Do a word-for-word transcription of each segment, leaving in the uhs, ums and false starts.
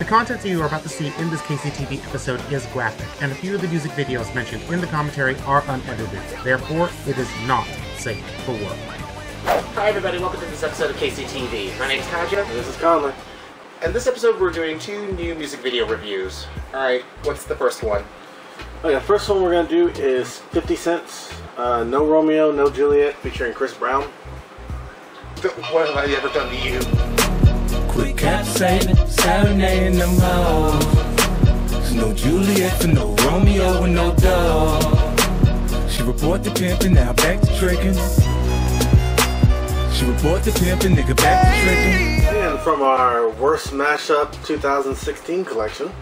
content you are about to see in this K C T V episode is graphic, and a few of the music videos mentioned in the commentary are unedited. Therefore, it is not safe for work. Hi everybody, welcome to this episode of K C T V. My name's Kaja. This is Conley. And this episode we're doing two new music video reviews. Alright, what's the first one? Okay, the first one we're going to do is fifty Cent's uh, No Romeo, No Juliet featuring Chris Brown. What have I ever done to you? Quick capsating, serenading them hoes. There's no Juliet for no Romeo and no dog. She report the pimpin', now back to trickin'. She report the pimpin', nigga back to trickin'. And from our Worst Mashup two thousand sixteen collection.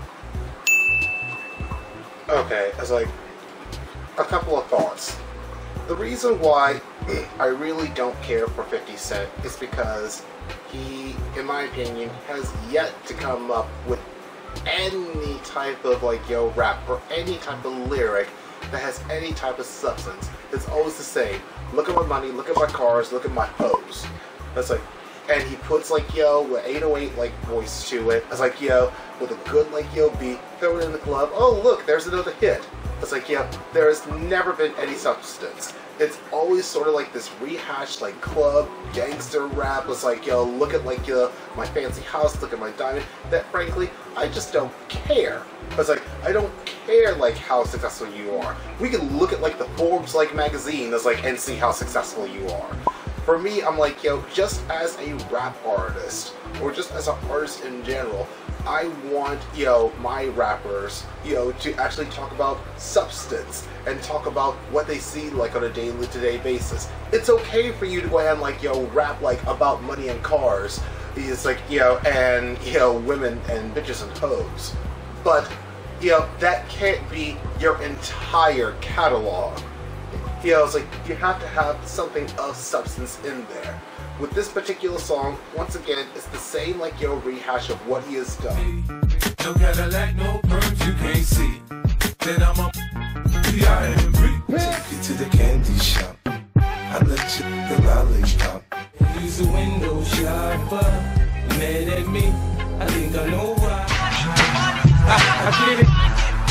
Okay, it's like a couple of thoughts. The reason why I really don't care for fifty Cent is because he, in my opinion, has yet to come up with any type of like yo rap or any type of lyric that has any type of substance. It's always the same. Look at my money, look at my cars, look at my hoes. That's like, and he puts like yo with eight oh eight like voice to it. It's like yo with a good like yo beat, throw it in the club. Oh look, there's another hit. It's like yo, there has never been any substance. It's always sort of like this rehashed like club gangster rap. It's like yo, look at like yo my fancy house, look at my diamond. That frankly, I just don't care. It's like I don't care like how successful you are. We can look at like the Forbes like magazine as like and see how successful you are. For me, I'm like yo, just as a rap artist or just as an artist in general, I want, you know, my rappers, you know, to actually talk about substance and talk about what they see like on a daily to day basis. It's okay for you to go ahead and like, yo, rap like about money and cars. It's like, you know, and, you know, women and bitches and hoes. But, you know, that can't be your entire catalog. You know, it's like, you have to have something of substance in there. With this particular song, once again, it's the same like your rehash of what he has done. No Cadillac, no perms, you can't see. Then I'm a P I M B. Take you to the candy shop. I let you the lollipop. Use a window shopper. Mad at me, I think I know why. I, I get it.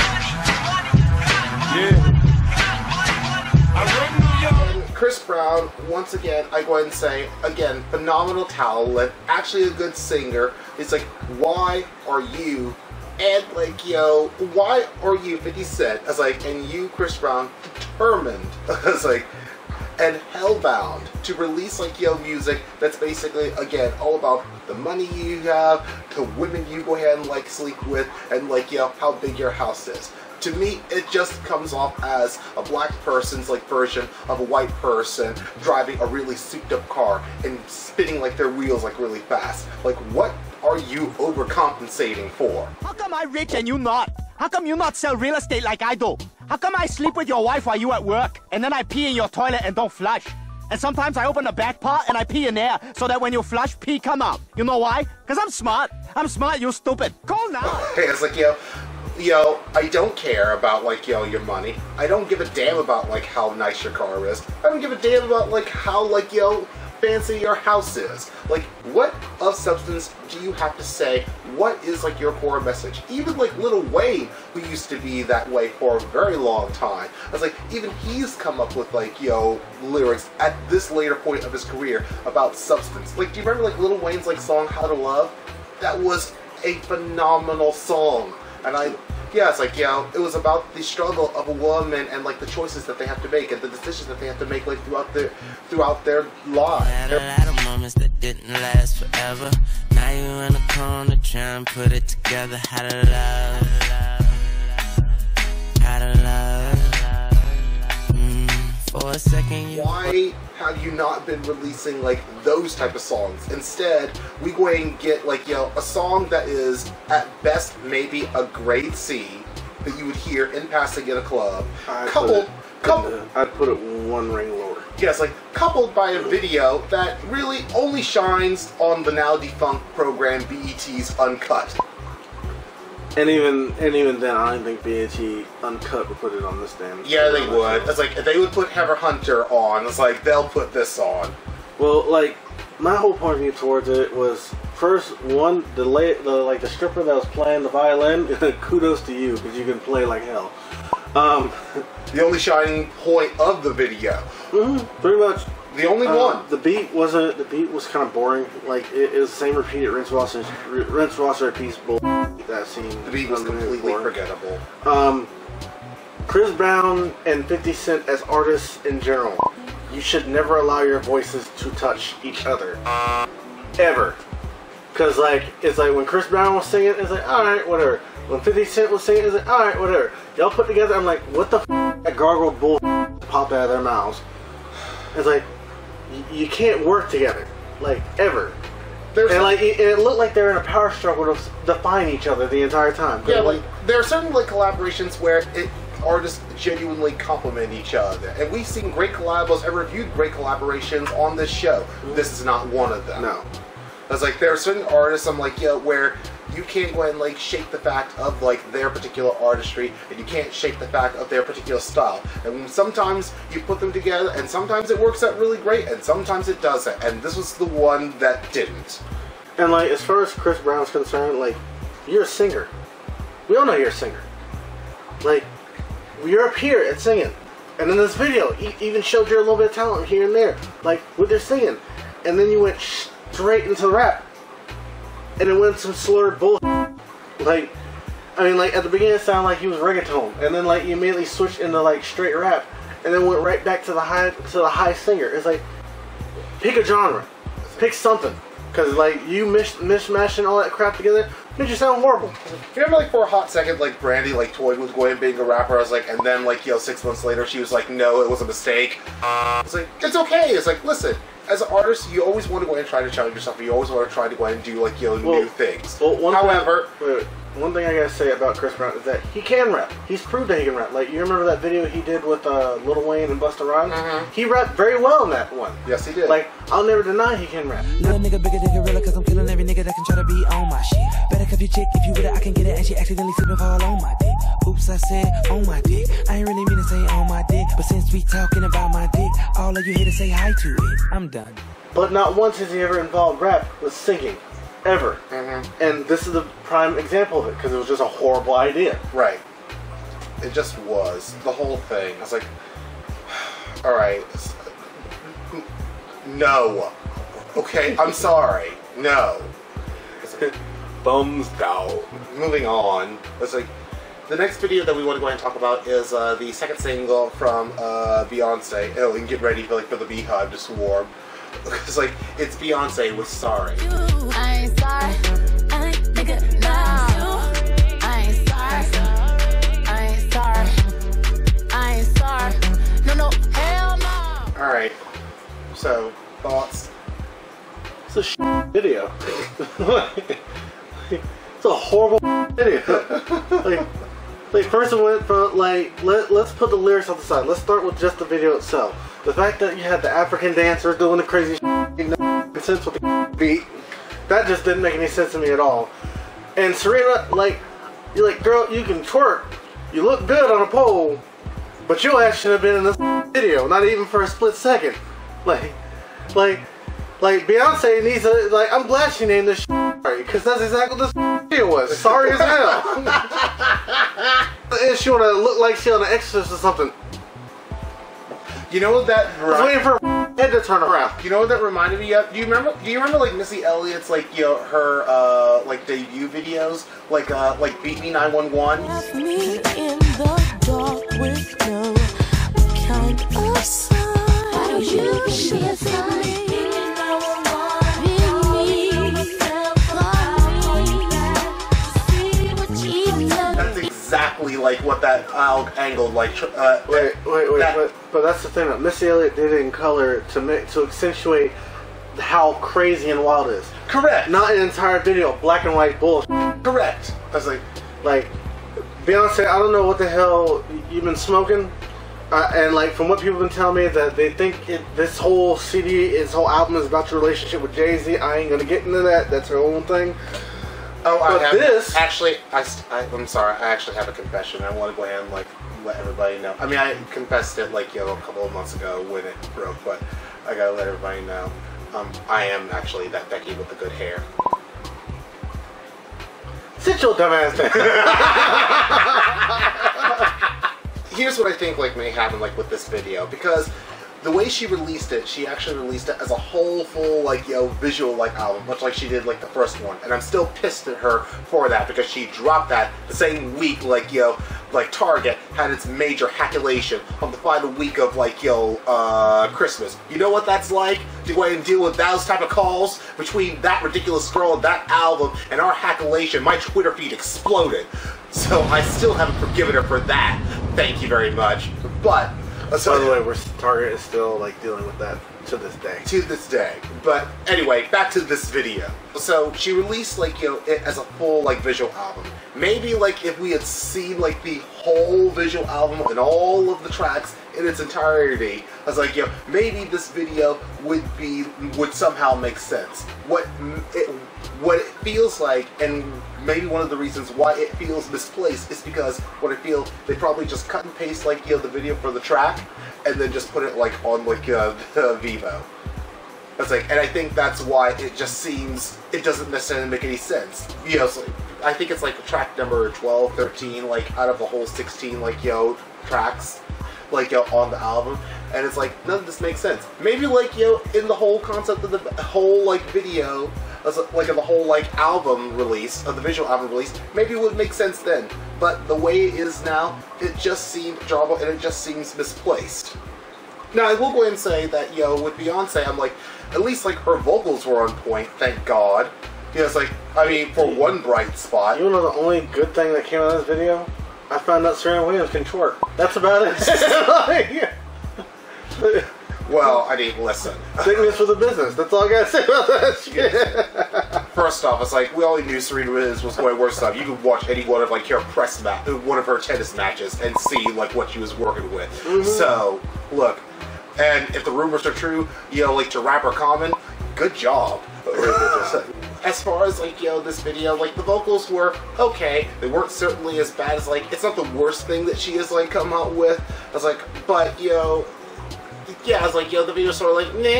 Yeah. I run New York. Chris Brown, once again, I go ahead and say, again, phenomenal talent, actually a good singer. It's like, why are you, and like, yo, why are you fifty Cent, as like, and you, Chris Brown, determined, as like, and hellbound to release like, yo, music that's basically, again, all about the money you have, the women you go ahead and like sleep with, and like, yo, how big your house is. To me, it just comes off as a black person's like version of a white person driving a really souped up car and spinning like their wheels like really fast. Like, what are you overcompensating for? How come I rich and you not? How come you not sell real estate like I do? How come I sleep with your wife while you at work and then I pee in your toilet and don't flush? And sometimes I open the back part and I pee in there so that when you flush, pee come out. You know why? Because I'm smart. I'm smart, you stupid. Call now. Hey, it's like, yo, yo, I don't care about like, yo, your money. I don't give a damn about like how nice your car is. I don't give a damn about like how like, yo, fancy your house is. Like, what of substance do you have to say? What is like your core message? Even like Lil Wayne, who used to be that way for a very long time, I was like, even he's come up with like, yo, lyrics at this later point of his career about substance. Like, do you remember like Lil Wayne's like song How to Love? That was a phenomenal song. And I, yeah, it's like, you know, it was about the struggle of a woman and like the choices that they have to make and the decisions that they have to make like throughout their throughout their lives. Had a lot of moments that didn't last forever. Now you in a corner trying to put it together. How to love, how to love. Mm, for a second, you. Why have you not been releasing like those type of songs? Instead, we go ahead and get like, you know, a song that is at best maybe a grade C that you would hear in passing in a club, I'd coupled, coupled. Put it, I'd put it one ring lower. Yes, like coupled by a video that really only shines on the now defunct program B E T's Uncut. And even and even then, I don't think B E T Uncut would put it on this damn. Yeah, they would. It's like if they would put Heather Hunter on. It's like they'll put this on. Well, like my whole point of view towards it was first one the, lay, the like the stripper that was playing the violin. Kudos to you because you can play like hell. Um, the only shining point of the video. Mm-hmm, pretty much. The only uh, one. The beat wasn't. The beat was kind of boring. Like it, it was the same repeated rinse washer, rinse washer repeat bull. That scene. The beat was completely boring. Forgettable. Um, Chris Brown and fifty Cent as artists in general, you should never allow your voices to touch each other, ever. Cause like it's like when Chris Brown was singing, it's like all right, whatever. When fifty Cent was singing, it's like all right, whatever. Y'all put together, I'm like, what the f that gargled bull popped out of their mouths. It's like. You can't work together, like ever. There's and like it, it looked like they're in a power struggle to define each other the entire time. Yeah, like there are certain like collaborations where it, artists genuinely complement each other, and we've seen great collabos and reviewed great collaborations on this show. Mm-hmm. This is not one of them. No, it's like there are certain artists I'm like, yeah, where you can't go ahead and like shake the fact of like their particular artistry, and you can't shake the fact of their particular style. And sometimes you put them together, and sometimes it works out really great, and sometimes it doesn't. And this was the one that didn't. And like as far as Chris Brown's concerned, like you're a singer. We all know you're a singer. Like you're up here at singing, and in this video, you even showed your little bit of talent here and there, like with your singing, and then you went straight into rap. And it went some slurred bull. Like, I mean, like at the beginning it sounded like he was reggaeton, and then like you immediately switched into like straight rap, and then went right back to the high to the high singer. It's like, pick a genre, pick something, because like you mish mishmashing all that crap together made you sound horrible. You remember, like for a hot second, like Brandy, like Toy was going and being a rapper. I was like, and then like you know, six months later, she was like, no, it was a mistake. It's like it's okay. It's like listen. As an artist, you always want to go ahead and try to challenge yourself. You always want to try to go ahead and do like you know well, new things. Well, one However, thing, wait, wait, one thing I gotta say about Chris Brown is that he can rap. He's proved that he can rap. Like you remember that video he did with uh, Lil Wayne and Busta Rhymes? Mm-hmm. He rapped very well in that one. Yes, he did. Like I'll never deny he can rap. Little nigga bigger than gorilla, cause I'm killing every nigga that can try to be on my shit. Better cuff your chick if you with it, I can get it, and she accidentally slip and fall on my dick. Oops, I said on my dick. I ain't really mean to say on my dick, but since we talking about my dick, all of you here to say hi to it. I'm done. But not once has he ever involved rap with singing. Ever. Mm-hmm. And this is the prime example of it, because it was just a horrible idea. Right. It just was. The whole thing. I was like, alright. No. Okay, I'm sorry. No. Like, thumbs down. Moving on. It's like, the next video that we want to go ahead and talk about is uh, the second single from uh, Beyonce. Oh, and get ready for, like, for the Beehive to swarm. It's like, it's Beyonce with Sorry. I ain't sorry. I ain't nigga, nah. I ain't sorry. I ain't sorry. I ain't sorry. No, no, hell no. Alright. So, thoughts? It's a sh video. It's a horrible video. Like, like first it went from, like, let, let's put the lyrics on the side. Let's start with just the video itself. The fact that you had the African dancers doing the crazy shit, no sense with the beat, that just didn't make any sense to me at all. And Serena, like, you're like, girl, you can twerk, you look good on a pole, but your ass should have been in this video, not even for a split second. Like, like, like Beyonce needs to, like, I'm glad she named this sorry, because that's exactly what this video was. Sorry as hell. And she wanna look like she on an Exorcist or something. You know what that? I was waiting for her head to turn around. You know what that reminded me of? Do you remember? Do you remember like Missy Elliott's like you know her uh like debut videos like uh like Beat Me nine one one? Me in the dark with no kind of sign. Why don't you should have signed? That's exactly like what that uh, angle like. Uh, wait, wait, wait, that, but, but that's the thing. That Missy Elliott did it in color to make to accentuate how crazy and wild it is. Correct. Not an entire video, black and white bullshit. Correct. That's like, like Beyonce. I don't know what the hell you've been smoking, uh, and like from what people have been telling me that they think it, this whole C D, this whole album is about your relationship with Jay-Z. I ain't gonna get into that. That's her own thing. Oh, I but have, this actually, I, I, I'm sorry. I actually have a confession. I want to go ahead and like let everybody know. I mean, I confessed it like you know a couple of months ago when it broke, but I gotta let everybody know. Um, I am actually that Becky with the good hair. Sit your dumb ass down. Here's what I think like may happen like with this video, because the way she released it, she actually released it as a whole full like yo visual like album, much like she did like the first one. And I'm still pissed at her for that, because she dropped that the same week like yo like Target had its major hackulation on the final week of like yo uh Christmas. You know what that's like to go ahead and deal with those type of calls between that ridiculous girl and that album and our hackulation. My Twitter feed exploded, so I still haven't forgiven her for that. Thank you very much. But so, by the way, we're Target is still like dealing with that to this day. To this day. But anyway, back to this video. So she released like you know it as a full like visual album. Maybe like if we had seen like the whole visual album and all of the tracks in its entirety, I was like, you know, maybe this video would be would somehow make sense. What it what it feels like, and maybe one of the reasons why it feels misplaced, is because what I feel they probably just cut and paste like you know the video for the track, and then just put it like on like uh, Vivo. That's like, and I think that's why it just seems it doesn't necessarily make any sense. You know, so I think it's like track number twelve, thirteen, like out of the whole sixteen like yo tracks, like yo on the album, and it's like none of this makes sense. Maybe like yo in the whole concept of the whole like video, like of the whole like album release, of the visual album release, maybe it would make sense then. But the way it is now, it just seems jarbled and it just seems misplaced. Now I will go ahead and say that yo with Beyonce, I'm like, at least like her vocals were on point, thank God. You know, it's like, I mean, for one bright spot. You know the only good thing that came out of this video? I found out Serena Williams can twerk. That's about it. Well, I mean, listen. Sickness for the business. That's all I gotta say about that shit. First off, it's like we all knew Serena Williams was going worse stuff. You could watch any one of like her press match, one of her tennis matches, and see like what she was working with. Mm-hmm. So, look, and if the rumors are true, you know, like to rapper Common, good job. As far as like yo this video, like the vocals were okay. They weren't certainly as bad as like it's not the worst thing that she has like come out with. I was like, but yo. Yeah, I was like, yo, the video's sort of like, meh.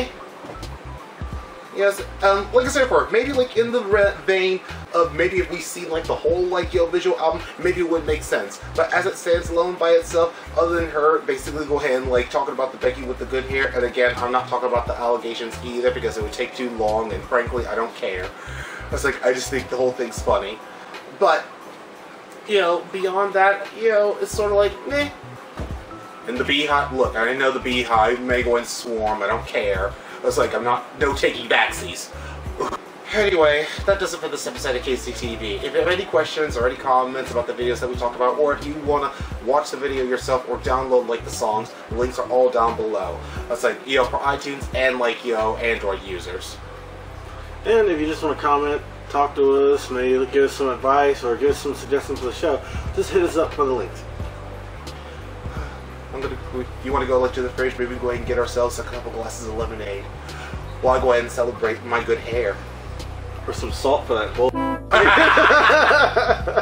Yes, um, like I said before, maybe like in the vein of maybe if we see like the whole like yo visual album, maybe it would make sense. But as it stands alone by itself, other than her basically go ahead and like talking about the Becky with the good hair, and again, I'm not talking about the allegations either because it would take too long, and frankly, I don't care. I was like, I just think the whole thing's funny. But, you know, beyond that, you know, it's sort of like, meh. And the Beehive, look, I know the Beehive may go and swarm, I don't care. I was like, I'm not, no taking backsies. Anyway, that does it for this episode of K C T V. If you have any questions or any comments about the videos that we talk about, or if you want to watch the video yourself or download like the songs, the links are all down below. That's like, you know, for iTunes and like, you know, Android users. And if you just want to comment, talk to us, maybe give us some advice or give us some suggestions for the show, just hit us up for the links. I'm gonna, you want to go like to the fridge, maybe go ahead and get ourselves a couple glasses of lemonade while I go ahead and celebrate my good hair. Or some salt for that bull.